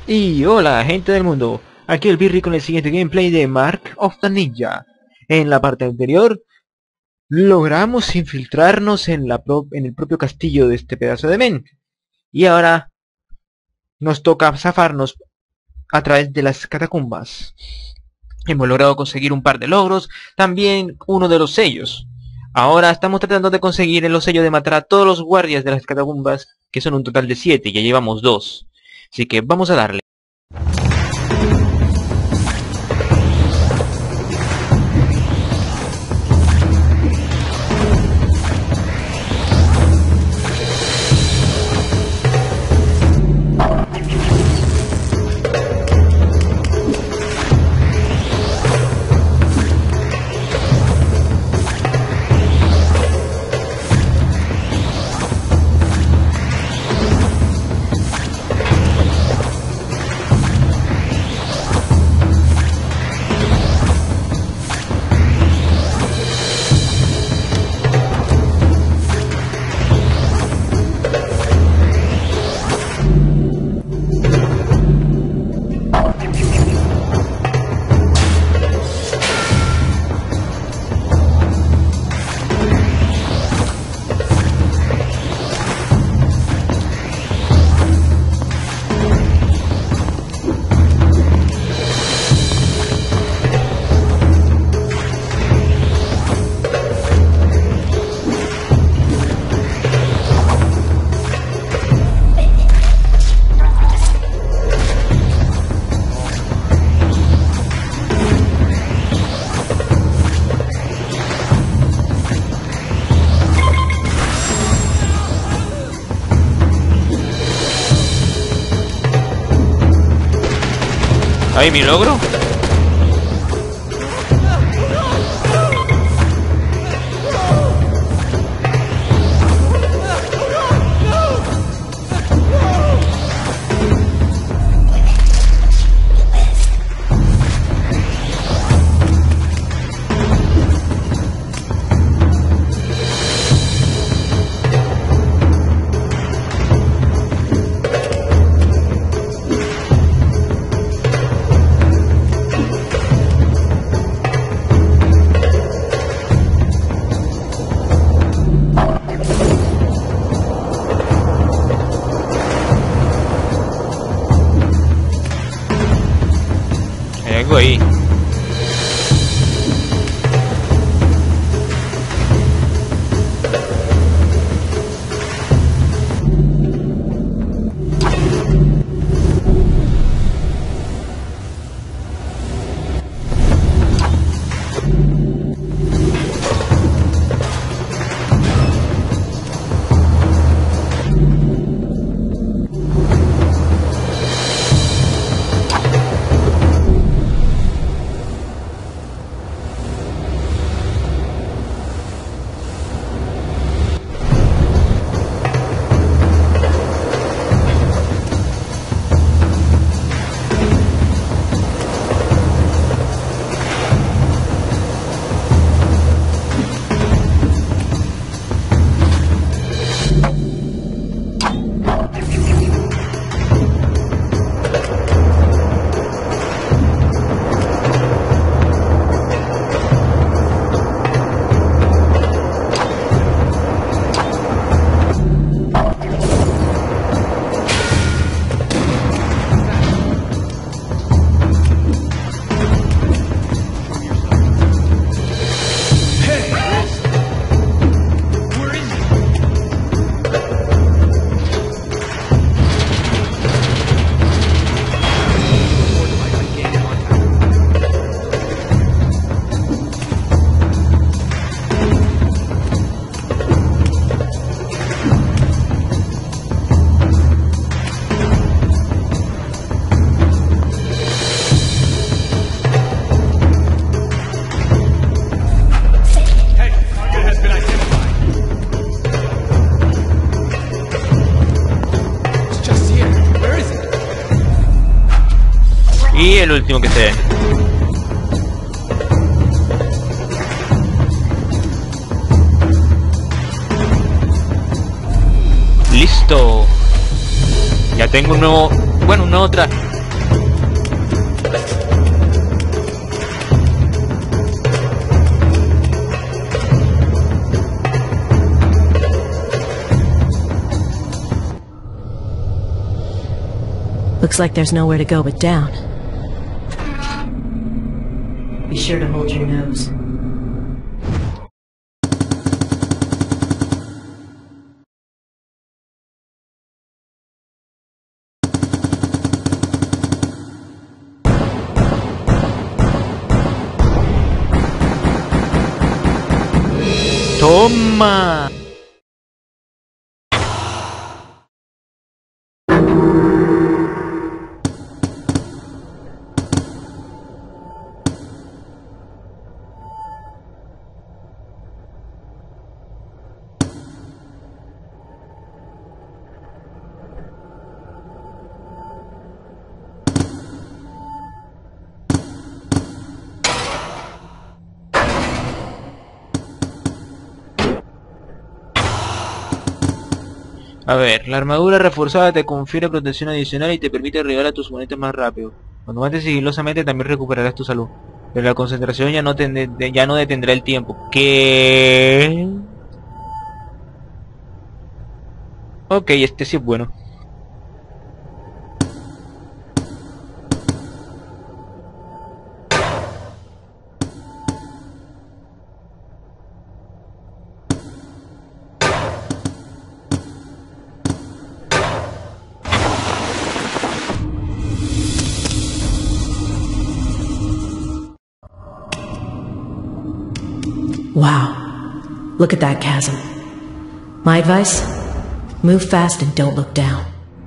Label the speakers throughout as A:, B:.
A: Y hola gente del mundo, aquí el Birri con el siguiente gameplay de Mark of the Ninja. En la parte anterior, logramos infiltrarnos en el propio castillo de este pedazo de men. Y ahora nos toca zafarnos a través de las catacumbas. Hemos logrado conseguir un par de logros, también uno de los sellos. Ahora estamos tratando de conseguir los sellos de matar a todos los guardias de las catacumbas, que son un total de 7, y ya llevamos 2. Así que vamos a darle. ¿Ahí mi logro? Hay algo ahí. Y el último que se... Listo. Ya tengo un nuevo... Bueno, una otra
B: Looks like there's nowhere to go but down. Be sure to hold your nose.
A: ¡Toma! A ver, la armadura reforzada te confiere protección adicional y te permite derribar a tus oponentes más rápido. Cuando mates sigilosamente también recuperarás tu salud. Pero la concentración ya no detendrá el tiempo. ¿Qué? Ok, este sí es bueno.
B: Wow. Look at that chasm. My advice? Move fast and don't look down.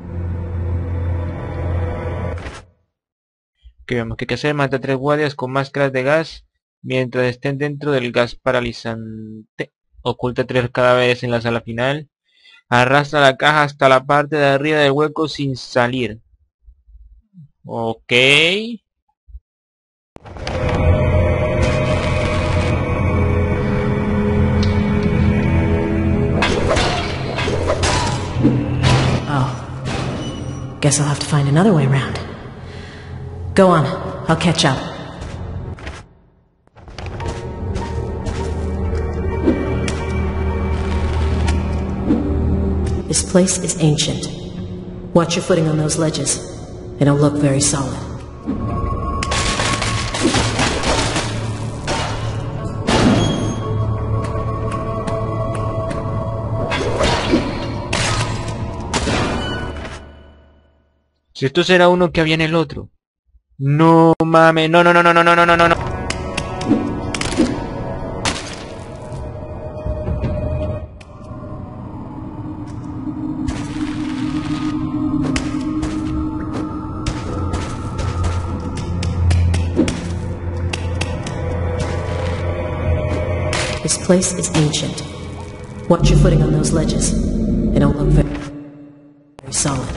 A: Que vemos que hay que hacer, mata a 3 guardias con máscaras de gas mientras estén dentro del gas paralizante. Oculta 3 cadáveres en la sala final. Arrastra la caja hasta la parte de arriba del hueco sin salir. Ok.
B: Oh. Guess I'll have to find another way around. Go on. I'll catch up. This place is ancient. Watch your footing on those ledges. They don't look very solid.
A: Si esto será uno que había en el otro. No mames, no, no, no, no, no, no, no, no, no.
B: This place is ancient. Watch your footing on those ledges. They don't look very solid.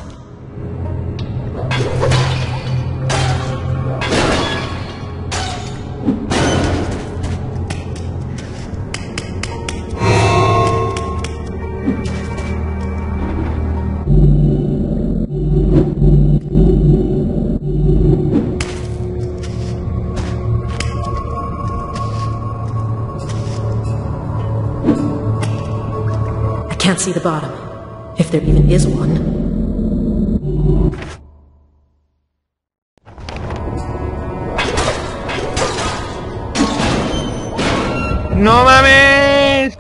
B: Can't see the bottom, if there even is one.
A: ¡No mames!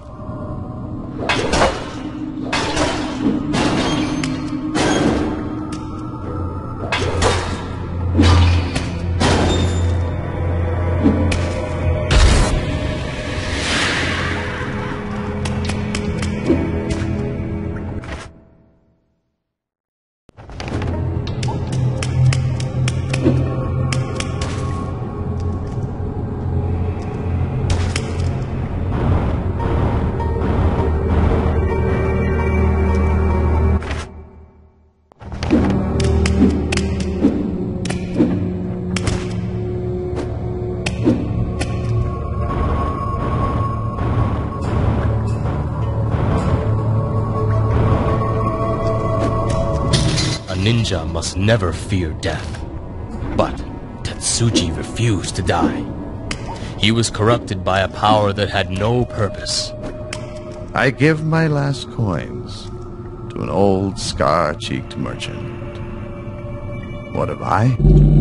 C: Ninja must never fear death. But to But Suji refused to die. He was corrupted by a power that had no purpose.
D: I give my last coins to an old scar-cheeked merchant. What have I?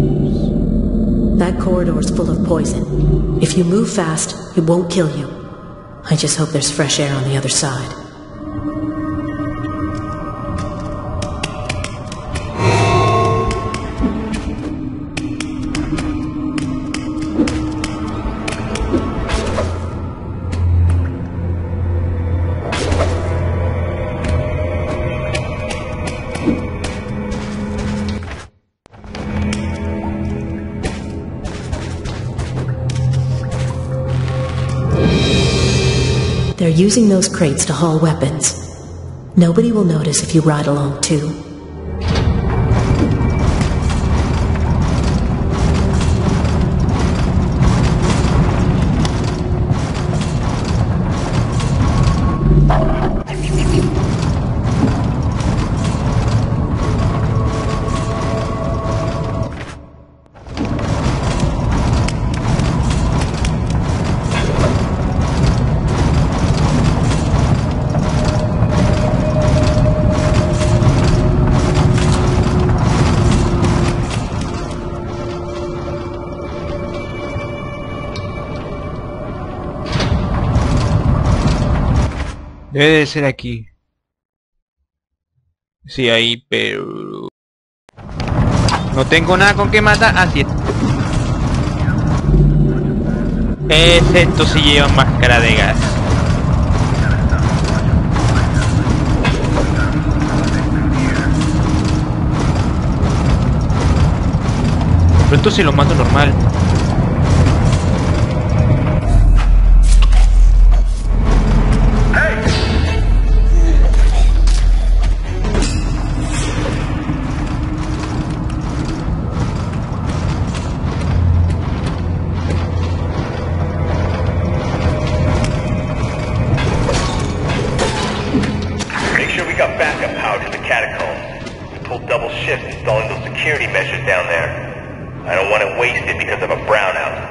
B: That corridor's full of poison. If you move fast, it won't kill you. I just hope there's fresh air on the other side. They're using those crates to haul weapons. Nobody will notice if you ride along too.
A: Debe de ser aquí. Sí, ahí, pero... no tengo nada con que matar. Así es. Excepto si llevan máscara de gas. Pero entonces lo mato normal.
E: Installing those security measures down there. I don't want it wasted because of a brownout.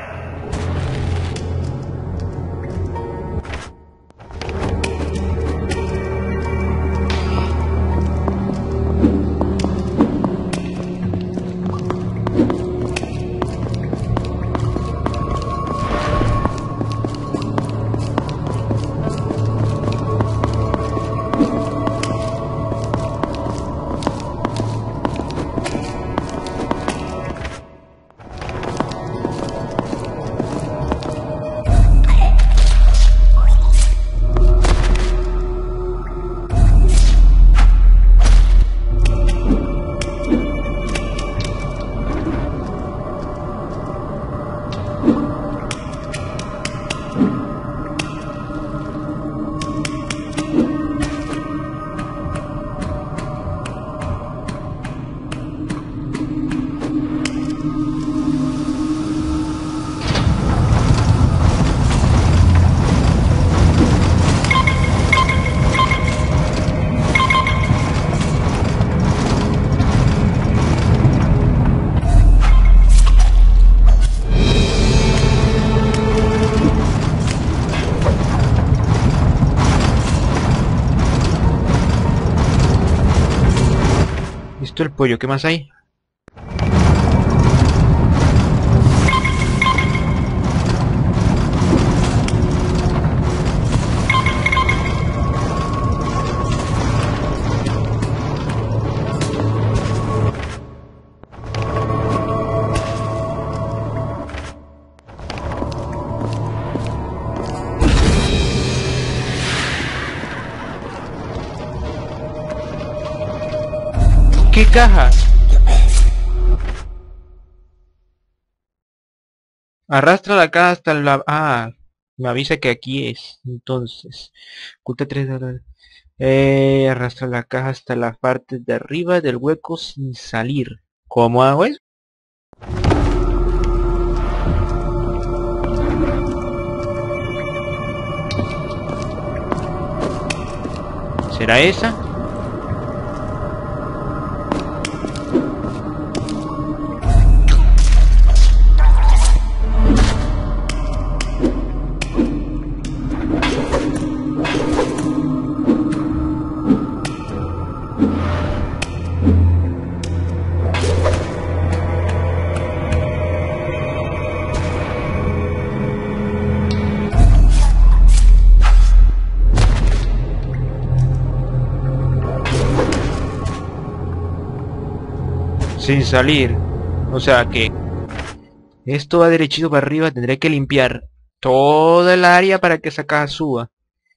A: Listo el pollo, ¿qué más hay? ¿Qué caja? Arrastra la caja hasta la... Ah, me avisa que aquí es. Entonces, oculta 3 dólares. Arrastra la caja hasta la parte de arriba del hueco sin salir. ¿Cómo hago eso? ¿Será esa? sin salir. O sea que esto va derechito para arriba. Tendré que limpiar toda el área para que esa caja suba.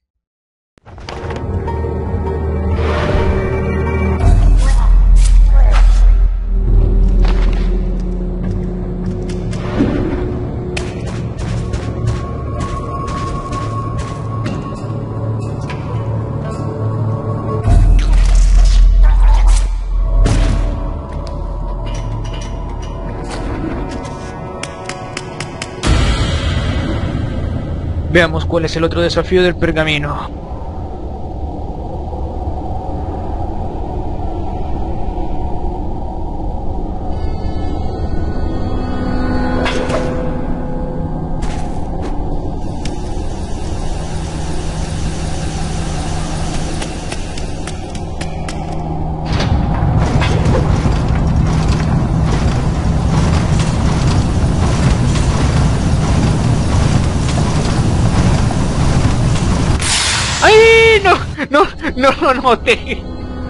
A: Veamos cuál es el otro desafío del pergamino. ¡Ay! No noté.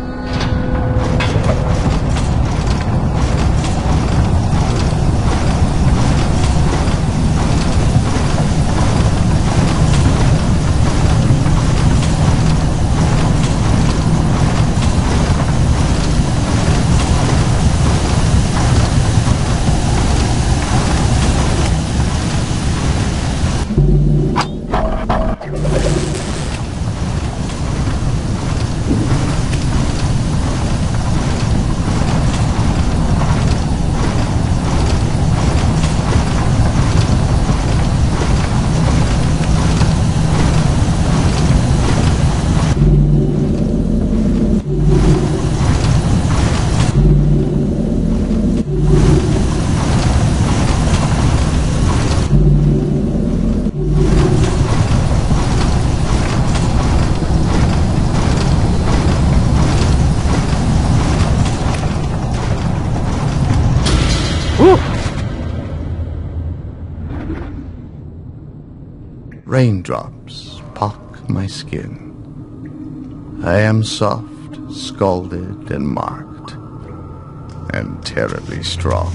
D: Raindrops pock my skin. I am soft, scalded, and marked, and terribly strong.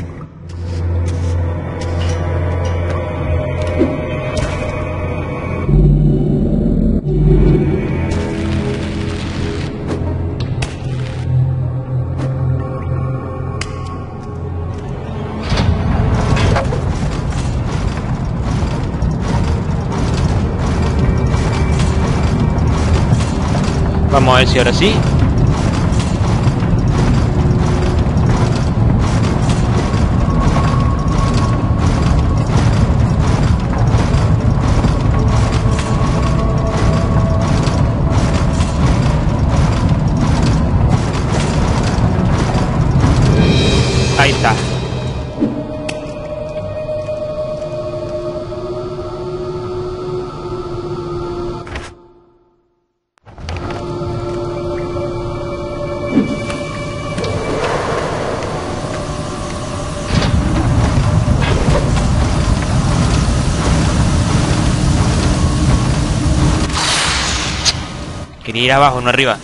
A: Vamos a ver si ahora sí. Ahí está. Quería ir abajo, no arriba.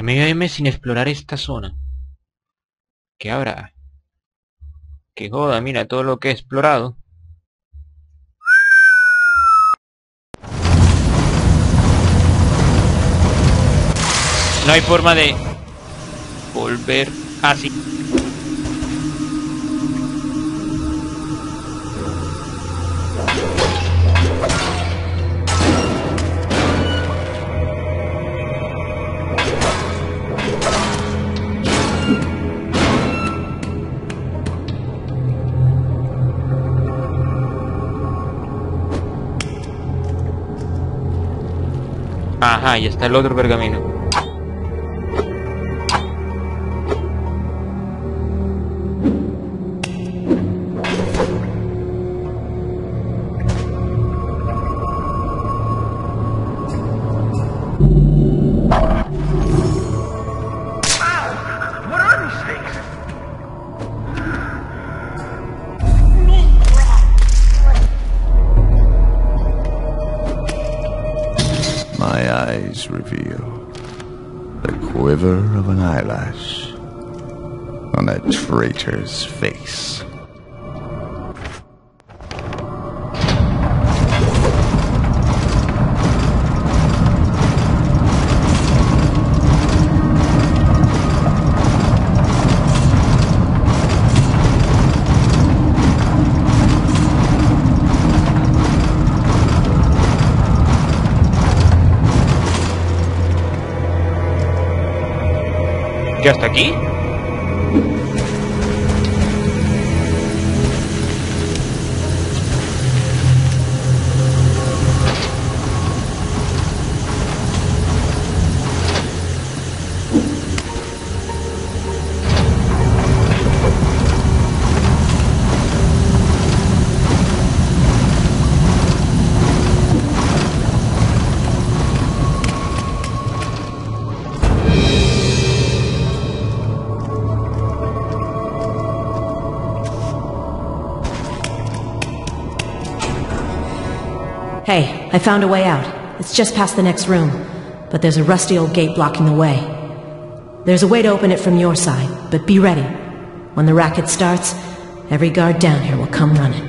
A: Porque medio M sin explorar esta zona. ¿Qué habrá? Que joda, mira todo lo que he explorado. No hay forma de volver así. Ajá, y está el otro pergamino.
D: My eyes reveal the quiver of an eyelash on a traitor's face.
A: ¿Ya está aquí?
B: Hey, I found a way out. It's just past the next room, but there's a rusty old gate blocking the way. There's a way to open it from your side, but be ready. When the racket starts, every guard down here will come running.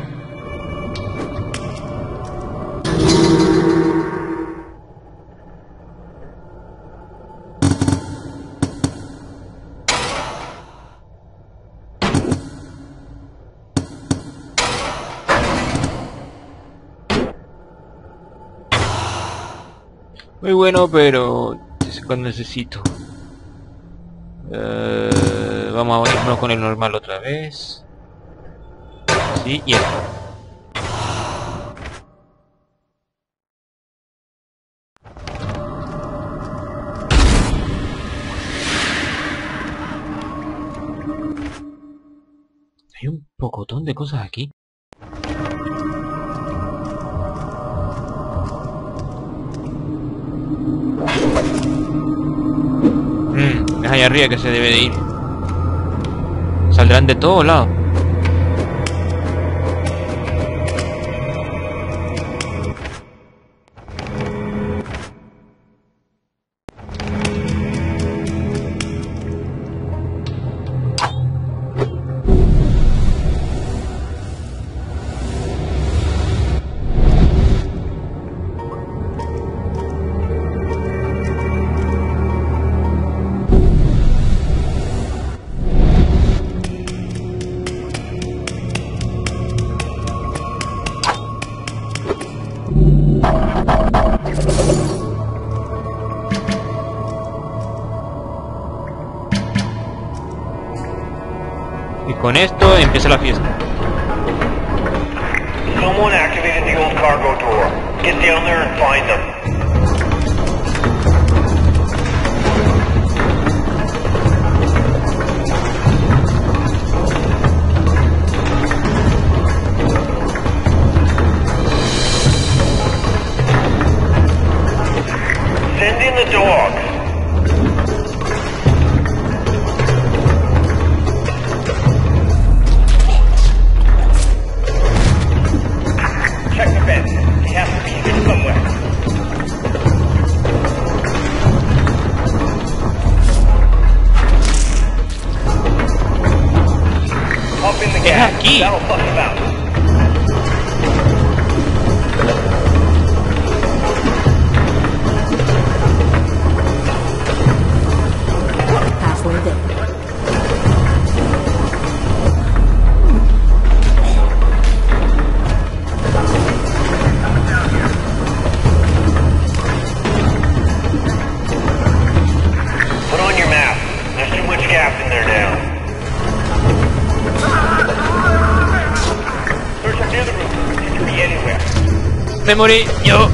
A: Muy bueno, pero es cuando necesito. Vamos a irnos con el normal otra vez. Sí, y esto. Hay un pocotón de cosas aquí. Es allá arriba que se debe de ir. Saldrán de todos lados. Y con esto empieza la fiesta.
E: Someone activated the old cargo door. Get down there and find them. Send in the dogs. Check the vents. He has to be here somewhere.
C: aquí.
E: That'll fuck him out.
B: Halfway there.
E: Put on your map. There's too much gas in there now. Search up the other room. It could be anywhere.
C: Me morí yo.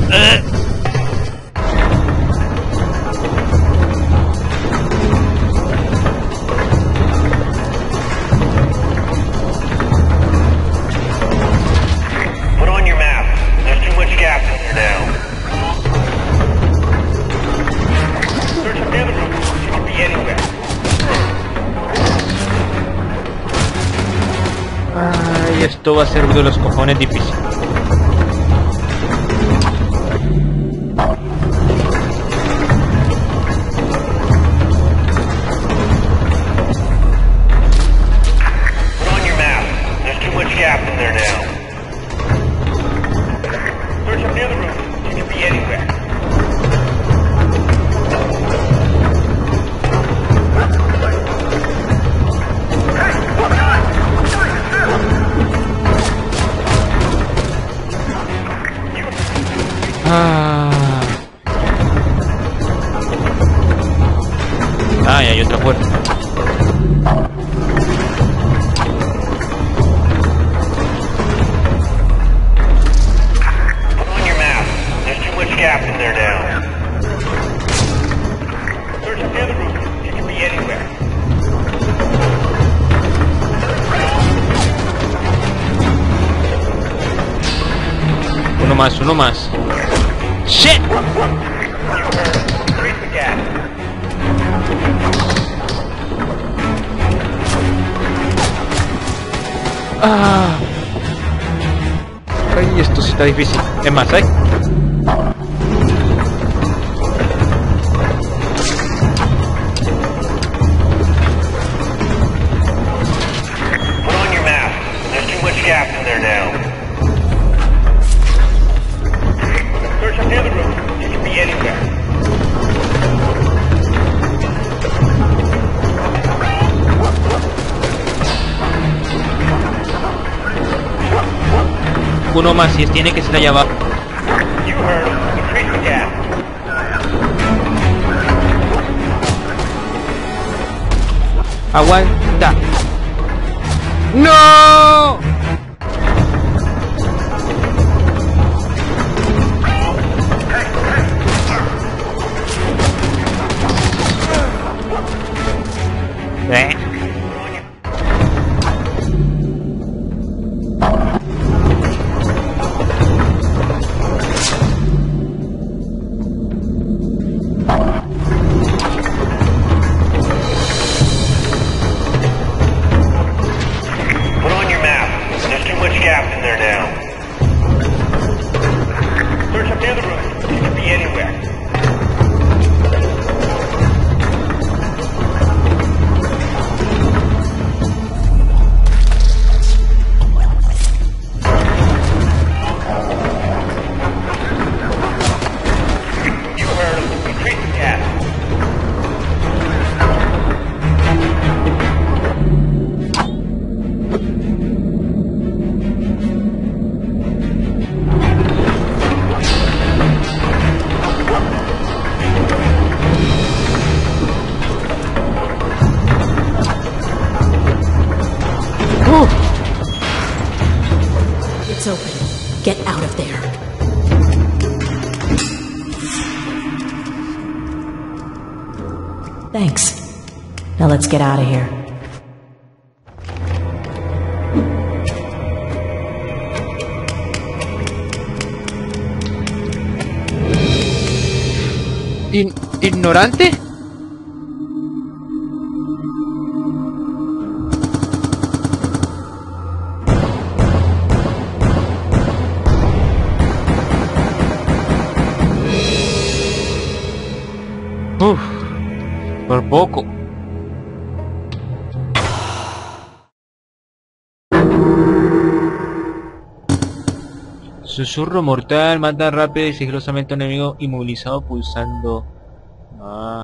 E: Put on your map. There's too much gas in there now. Search up the other room. It could be anywhere.
A: Ay, esto va a ser de los cojones difícil.
E: Put on your map. There's too much gas in there now. Search up the other room. It could be anywhere.
A: Ah, y hay otra puerta.
E: Put on your map. There's too much gas in there now. Search up the other room. It could be anywhere.
A: Uno más, uno más. ¡Shit!
E: You heard. Increase the gas.
A: Ah. Ay, esto sí está difícil. Es más, ¿eh?
E: Put on your map. There's too much gas in there now. Search up the other room. It could be anywhere.
A: Uno más y tiene que ser allá abajo.
E: You heard. Increase the gas.
A: Aguanta. ¡No!
E: Put on your map. There's too much gas in there now. Search up the other room. It could be anywhere. You heard him. Increase the gas.
B: It's open. Get out of there. Thanks. Now let's get out of here.
A: ¿Ignorante? Uf, por poco. Susurro mortal, mata rápido y sigilosamente a un enemigo inmovilizado pulsando. Ah.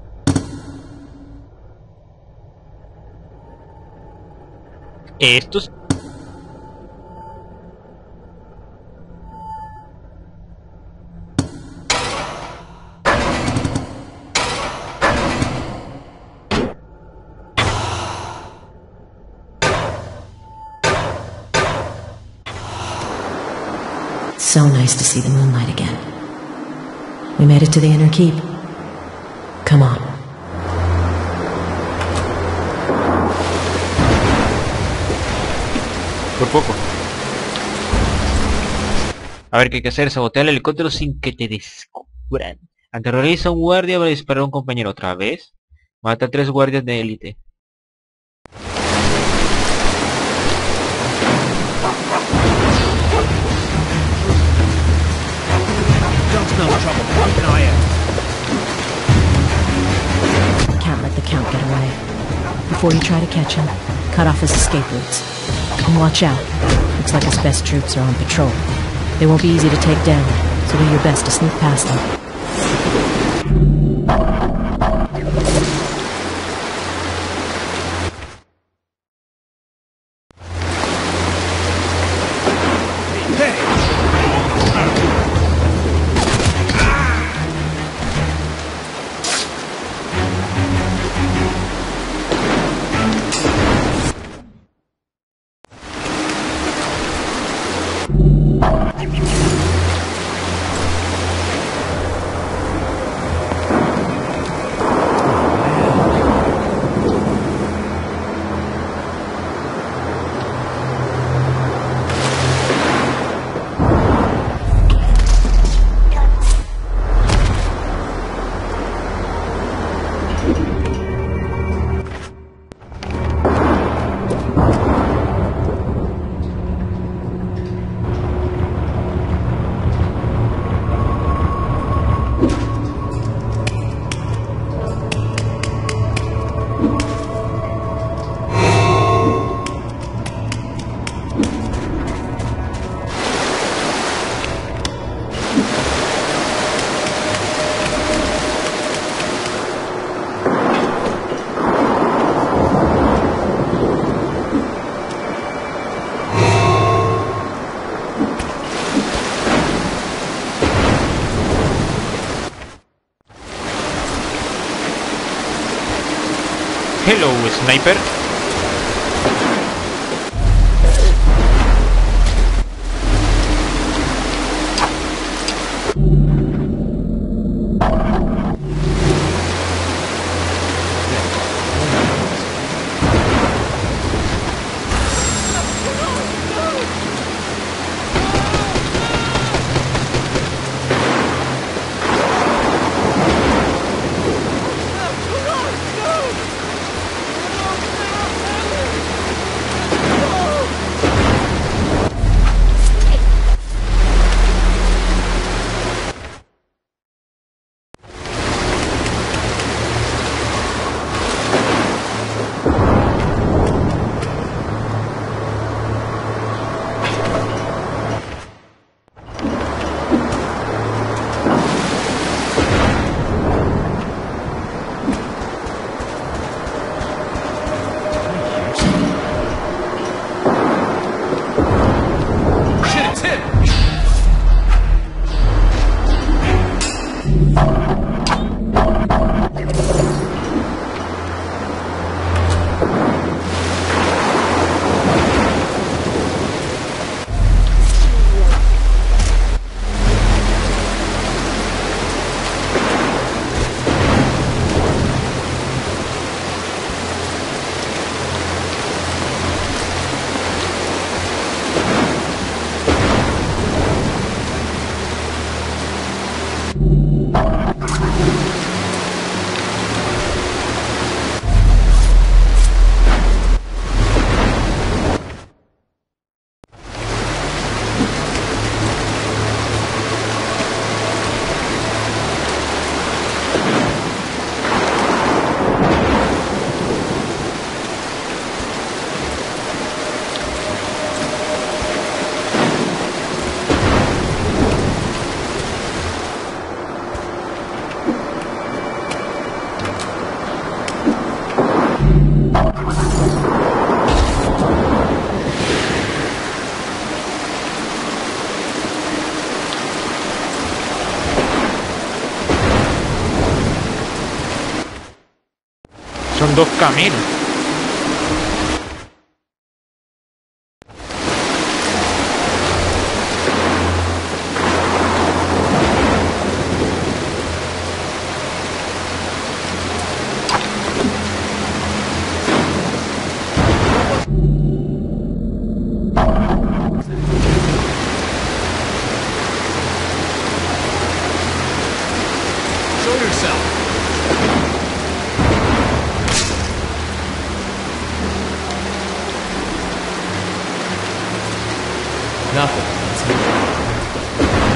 A: Estos.
B: So nice to see the moonlight again. We made it to the inner keep. Come on.
A: Por poco. A ver qué hay que hacer, sabotear el helicóptero sin que te descubran. Aterroriza a un guardia para disparar a un compañero otra vez. Mata a 3 guardias de élite.
B: Can't let the Count get away. Before you try to catch him, cut off his escape routes. And watch out. Looks like his best troops are on patrol. They won't be easy to take down, so do your best to sneak past them.
A: Hello, sniper. son dos caminos.
C: Show yourself. Nothing. Let's move on.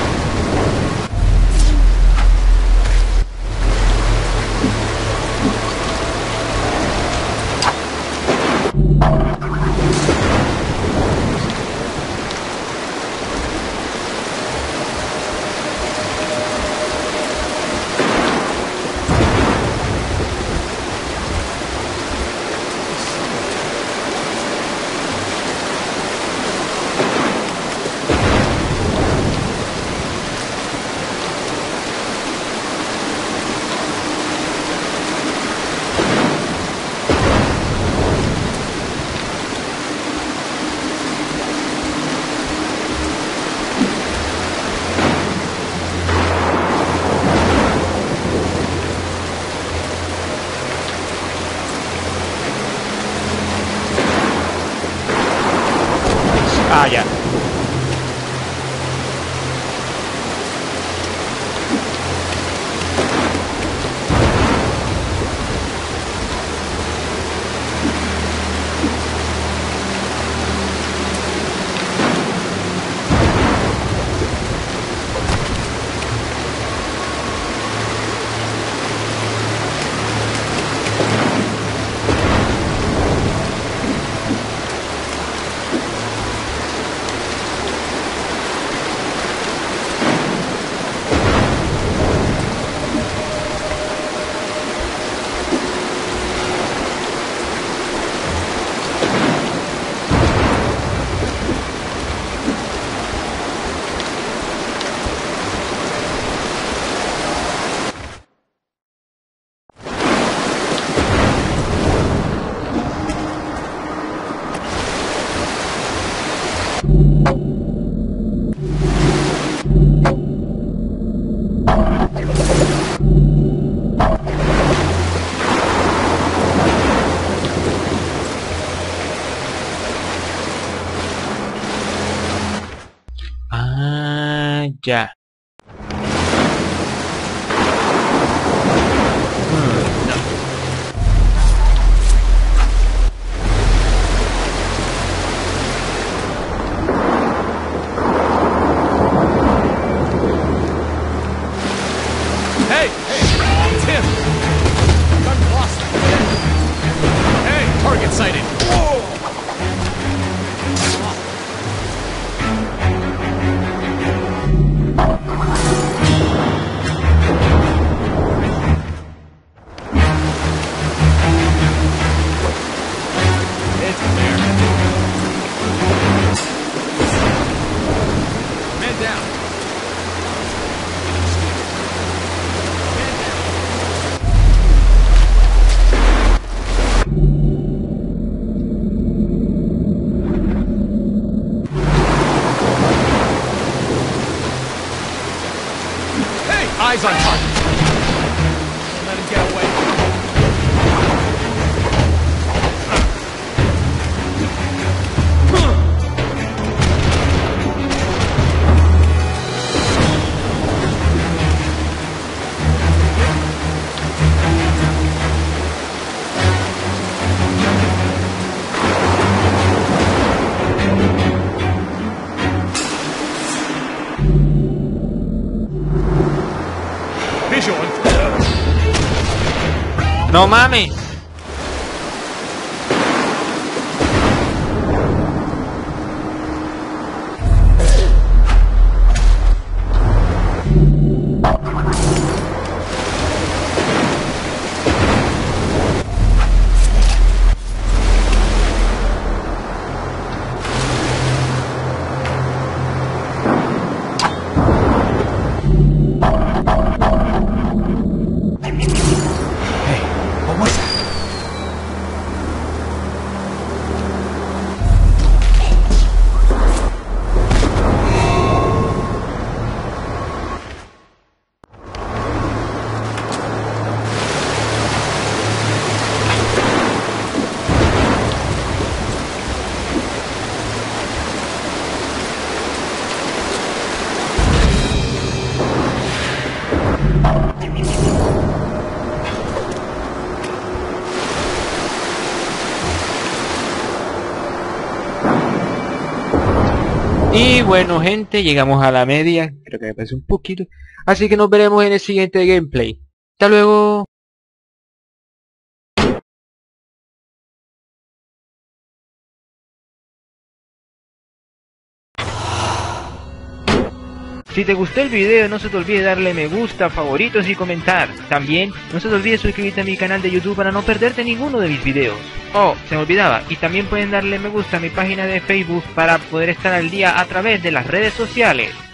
A: Ah, ya. Ah, ya.
C: Hey! Hey! Tim! Gun lost. Hey! Target sighted. Whoa! It's there. Man down. Eyes on target. Don't let him get away. Visual.
A: No mames.
C: Hey, what was that?
A: Y bueno gente, llegamos a la media, creo que me parece un poquito, así que nos veremos en el siguiente gameplay. Hasta luego. Si te gustó el video, no se te olvide darle me gusta, favoritos y comentar. También no se te olvide suscribirte a mi canal de YouTube para no perderte ninguno de mis videos. Oh, se me olvidaba, y también pueden darle me gusta a mi página de Facebook para poder estar al día a través de las redes sociales.